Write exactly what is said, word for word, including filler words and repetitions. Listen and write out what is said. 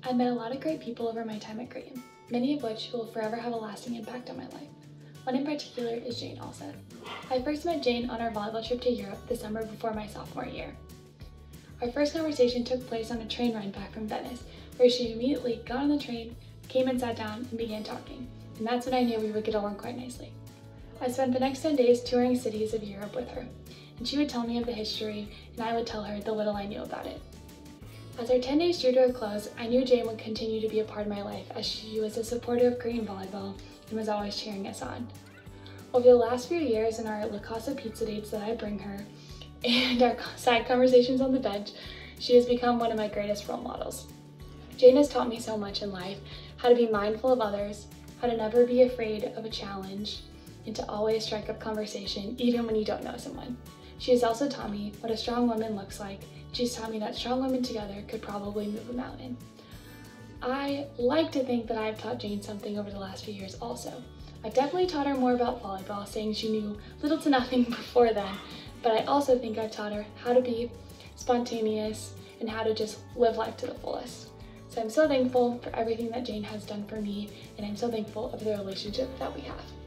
I met a lot of great people over my time at Creighton, many of which will forever have a lasting impact on my life. One in particular is Jane Alseth. I first met Jane on our volleyball trip to Europe the summer before my sophomore year. Our first conversation took place on a train ride back from Venice, where she immediately got on the train, came and sat down, and began talking, and that's when I knew we would get along quite nicely. I spent the next ten days touring cities of Europe with her, and she would tell me of the history, and I would tell her the little I knew about it. As our ten days drew to a close, I knew Jane would continue to be a part of my life as she was a supporter of Creighton volleyball and was always cheering us on. Over the last few years and our La Casa pizza dates that I bring her, and our side conversations on the bench, she has become one of my greatest role models. Jane has taught me so much in life, how to be mindful of others, how to never be afraid of a challenge, and to always strike up conversation even when you don't know someone. She has also taught me what a strong woman looks like. She's taught me that strong women together could probably move a mountain. I like to think that I've taught Jane something over the last few years also. I've definitely taught her more about volleyball, saying she knew little to nothing before then, but I also think I've taught her how to be spontaneous and how to just live life to the fullest. So I'm so thankful for everything that Jane has done for me, and I'm so thankful of the relationship that we have.